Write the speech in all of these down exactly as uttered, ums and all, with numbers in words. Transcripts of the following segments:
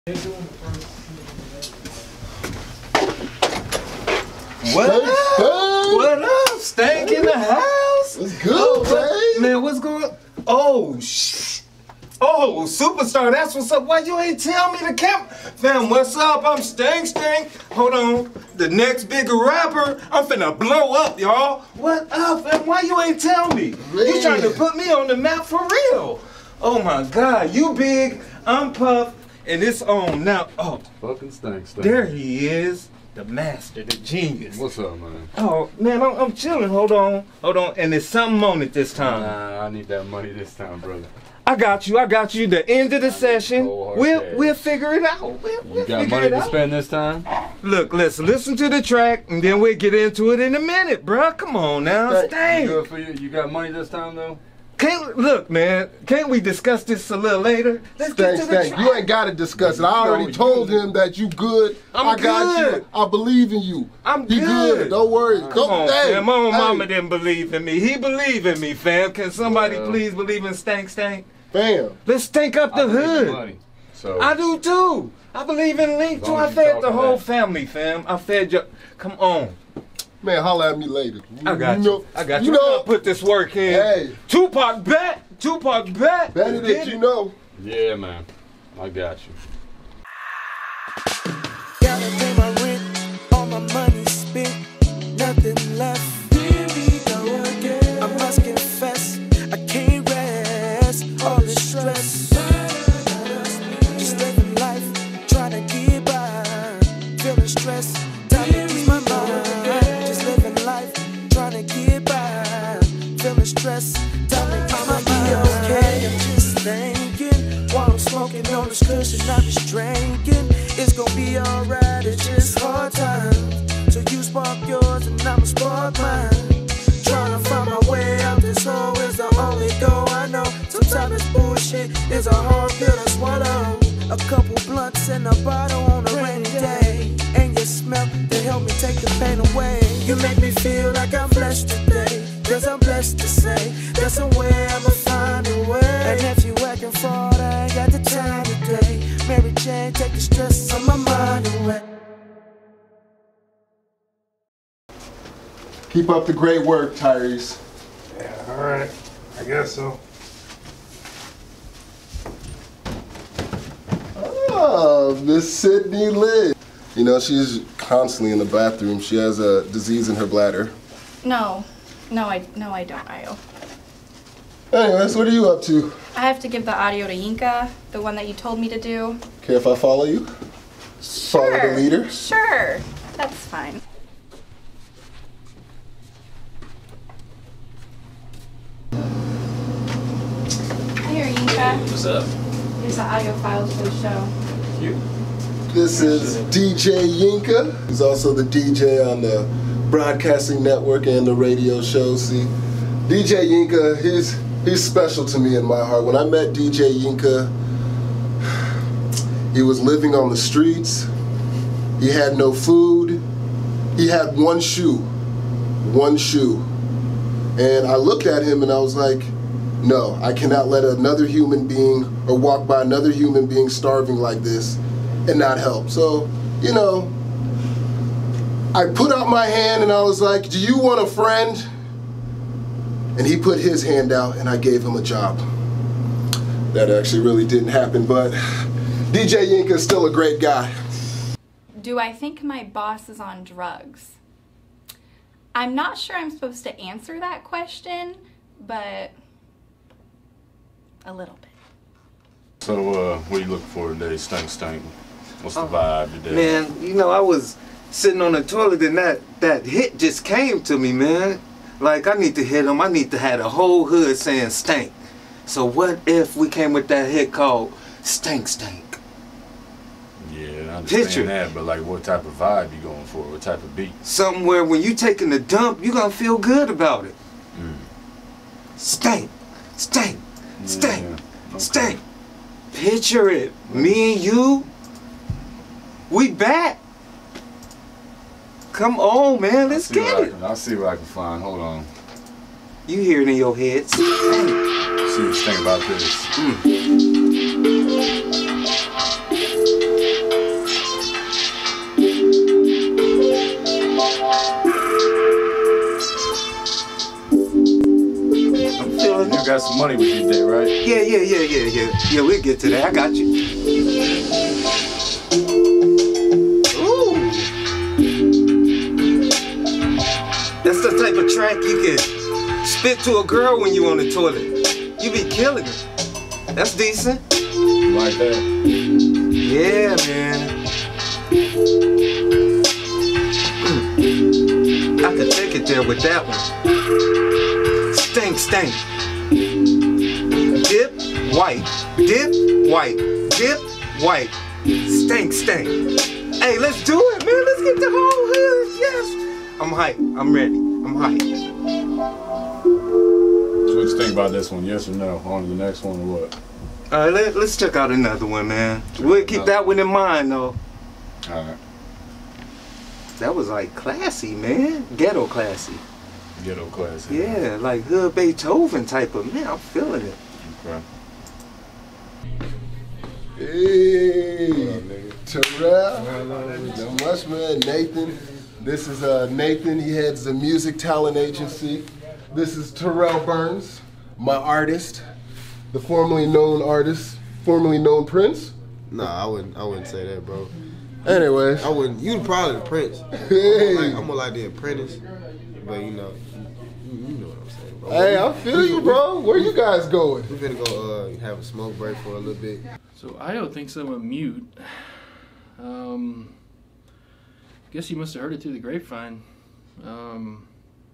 What up? What up? Stank in the house? What's good, oh, man? Man, what's going on? Oh, shh. Oh, superstar, that's what's up. Why you ain't tell me the camp? Fam, what's up? I'm Stank Stank. Hold on. The next bigger rapper, I'm finna blow up, y'all. What up, fam? Why you ain't tell me? Man. You trying to put me on the map for real. Oh my God, you big, I'm Puff, and it's on now. Oh, fucking Stank Stank. There he is. The master, the genius. What's up, man? Oh, man, I'm, I'm chilling. Hold on, hold on. And there's something on it this time. Nah, I need that money this time, brother. I got you, I got you. The end of the session, we'll, cash. we'll figure it out. We'll, we'll you got money to out. spend this time? Look, let's listen to the track, and then we'll get into it in a minute, bruh. Come on now, Stank. You good for you? You got money this time, though? Can't, look, man, can't we discuss this a little later? Let's Stank, get to the Stank, you ain't got to discuss it. I already no, told him that you good. I'm I got good. you. I believe in you. I'm He good. good. Don't worry. Come Come on, hey, fam. My own hey. mama didn't believe in me. He believed in me, fam. Can somebody well, please believe in Stank Stank? Fam. Let's stink up the I hood. Money, so. I do too. I believe in Link too. I fed the whole that. family, fam. I fed you. Come on. Man, holla at me later. I got you. you. Know, I got you. You know, know, put this work in. Hey. Tupac bet. Tupac bet. Bet it that you know. Yeah, man. I got you. Gotta pay my rent, all my money spent, nothing left. Here we go again. I must confess, I can't rest. All the stress. Just living life, trying to get by. Feeling stressed, time to ease my mind. Just living life, trying to get by. Feeling stressed, time to ease my mind. Okay, I'm just thinking while I'm smoking on this cushion, I'm just drinking. It's gonna be alright, it's just hard times. So you spark yours and I'ma spark mine. Trying to find my way out this hole is the only goal I know. Sometimes it's bullshit, it's a hard pill to swallow. A couple blunts in a bottle on a rainy day, and your smell to help me take the pain away. You make me feel like I'm blessed today, cause I'm blessed to say that somewhere I'ma find a way. And if you acting fraud, I ain't got the time today. Mary Jane, take the stress on my mind away. Keep up the great work, Tyrese. Yeah, alright. I guess so. Oh, Miss Sydney Liz. You know, she's constantly in the bathroom. She has a disease in her bladder. No. No, I no I don't, Ayo. Anyways, what are you up to? I have to give the audio to Yinka, the one that you told me to do. Care if I follow you? Sure. Follow the leader? Sure. That's fine. Here, Yinka. What's up? Here's the audio files for the show. You? This is D J Yinka. He's also the D J on the broadcasting network and the radio show. See, D J Yinka, he's he's special to me in my heart. When I met D J Yinka, he was living on the streets. He had no food. He had one shoe, one shoe. And I looked at him and I was like, no, I cannot let another human being or walk by another human being starving like this and not help. So, you know, I put out my hand and I was like, do you want a friend? And he put his hand out and I gave him a job. That actually really didn't happen, but D J Yinka is still a great guy. Do I think my boss is on drugs? I'm not sure I'm supposed to answer that question, but a little bit. So, uh, what are you looking for today, Stank Stank? What's the oh, vibe today? Man, you know, I was sitting on the toilet and that, that hit just came to me, man. Like, I need to hit him. I need to have the whole hood saying stank. So what if we came with that hit called Stank Stank? Yeah, I understand Picture. that, but like what type of vibe you going for? What type of beat? Something where when you taking a dump, you gonna feel good about it. Mm. Stank, stank, stank, Yeah, okay. stank. Picture it. Me and you, we back. Come on, man, let's get it. Can, I'll see what I can find. Hold on. You hear it in your head. Stank. See what you think about this. Mm. got some money with you today, right? Yeah, yeah, yeah, yeah, yeah. Yeah, we'll get to that. I got you. Ooh. That's the type of track you can spit to a girl when you on the toilet. You be killing her. That's decent. You like that? Yeah, man. I could take it there with that one. Stink, stink. Dip, white. Dip, white. Dip, white. Stink, stink. Hey, let's do it, man. Let's get the whole hood. Yes. I'm hyped. I'm ready. I'm hyped. So what you think about this one? Yes or no? On to the next one or what? All right, let, let's check out another one, man. We'll keep that one in mind, though. All right. That was like classy, man. Ghetto classy. Ghetto classy. Yeah, like hood Beethoven type of, man, I'm feeling it. Okay. Hey, Terrell. Not much, man. Nathan. This is uh, Nathan. He heads the music talent agency. This is Terrell Burns, my artist, the formerly known artist, formerly known Prince. Nah, I wouldn't. I wouldn't say that, bro. Anyways, I wouldn't. You probably the Prince. Hey. I'm, like, I'm more like the Apprentice, but you know, you, you know what I'm saying, bro. Hey, I feel you, bro. Where you guys going? We're gonna go uh, have a smoke break for a little bit. So Ayo thinks I'm a mute. Um, guess you must have heard it through the grapevine. Um,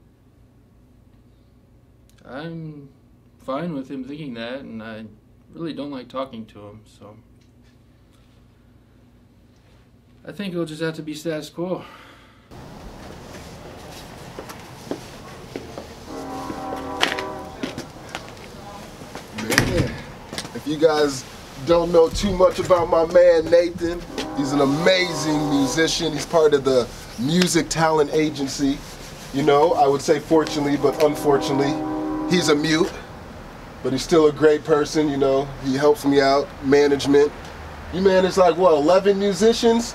I'm fine with him thinking that, and I really don't like talking to him, so I think it'll just have to be status quo. Man, if you guys don't know too much about my man Nathan, he's an amazing musician. He's part of the music talent agency. You know, I would say fortunately, but unfortunately, he's a mute, but he's still a great person. You know, he helps me out, management. You manage like what, eleven musicians?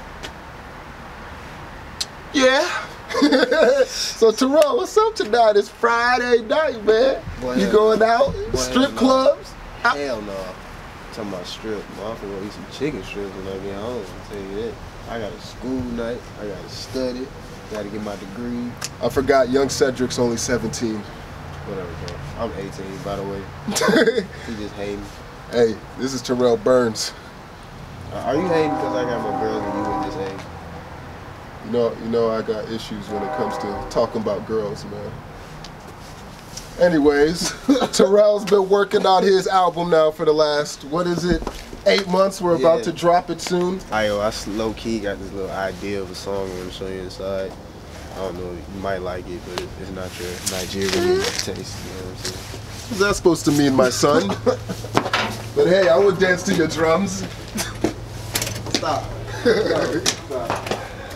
Yeah. So Terrell, what's up tonight? It's Friday night, man. Boy, you going out? boy, Strip hell no. clubs? Hell no. Talking about strip. Well, I'm finna go eat some chicken strips when I get home. I'll tell you that. I got a school night. I got to study. Got to get my degree. I forgot, young Cedric's only seventeen. Whatever, bro. I'm eighteen, by the way. He just hating. Hey, this is Terrell Burns. Uh, are you hating because I got my girls and you with this age? You know, you know, I got issues when it comes to talking about girls, man. Anyways, Terrell's been working on his album now for the last, what is it, eight months? We're Yeah. about to drop it soon. Ayo, I low key got this little idea of a song I'm gonna show you inside. I don't know, you might like it, but it, it's not your Nigerian taste. You know what I'm saying? What's that supposed to mean, my son? But hey, I would dance to your drums. Stop. Stop.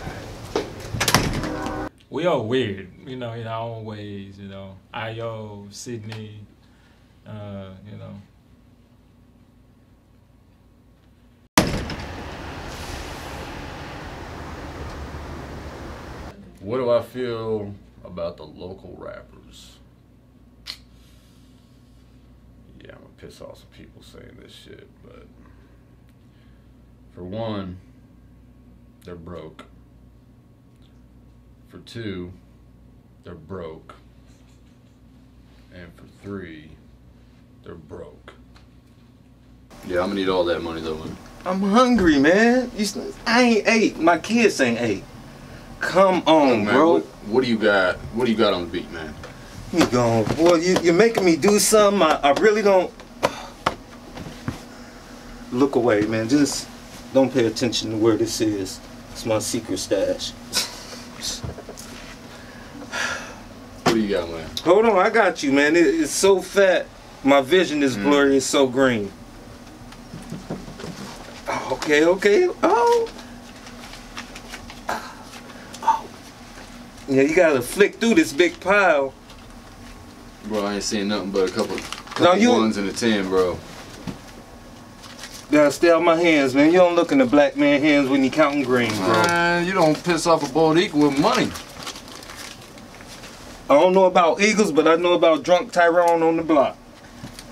We all weird, you know, in our own ways, you know. Ayo, Sydney, uh, you know. What do I feel about the local rappers? Yeah, I'm gonna piss off some people saying this shit, but for one, they're broke. For two, they're broke. And for three, they're broke. Yeah, I'm gonna need all that money though, man. I'm hungry, man. You, I ain't ate. My kids ain't ate. Come on, Oh, man, bro. What, what do you got? What do you got on the beat, man? You going, boy? You, you're making me do something. I, I really don't. Look away, man. Just don't pay attention to where this is. It's my secret stash. What do you got, man? Hold on, I got you, man. It, it's so fat. My vision is blurry. It's so green. Oh, okay, okay. Oh. Oh. Yeah, you gotta flick through this big pile. Bro, I ain't seeing nothing but a couple, couple No, you- ones and a ten, bro. Gotta stay out my hands, man. You don't look in the black man hands when you counting green, bro. Man, you don't piss off a bald eagle with money. I don't know about Eagles, but I know about drunk Tyrone on the block.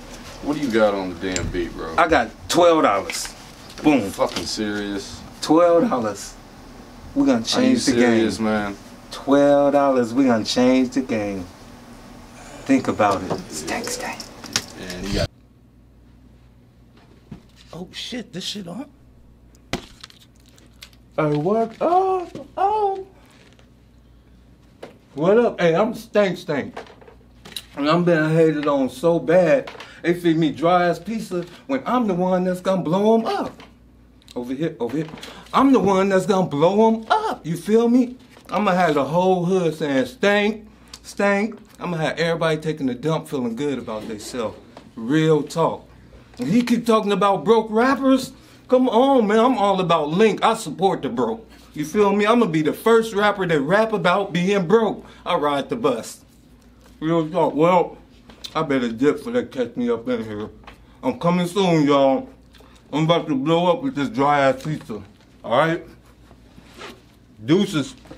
What do you got on the damn beat, bro? I got twelve dollars. Boom. You fucking serious? Twelve dollars. We're gonna change Are you the serious, game. man? Twelve dollars. We're gonna change the game. Think about it. Stank, stank. And you got. Oh shit! This shit on. Hey, what up? Oh. What up? Hey, I'm Stank Stank. And I'm being hated on so bad, they feed me dry ass pizza when I'm the one that's gonna blow them up. Over here, over here. I'm the one that's gonna blow them up. You feel me? I'm gonna have the whole hood saying stank, stank. I'm gonna have everybody taking a dump feeling good about themselves. Real talk. And he keep talking about broke rappers. Come on, man. I'm all about Link. I support the broke. You feel me? I'm gonna be the first rapper that rap about being broke. I ride the bus. Real talk. Well, I better dip for that catch me up in here. I'm coming soon, y'all. I'm about to blow up with this dry ass pizza. Alright? Deuces.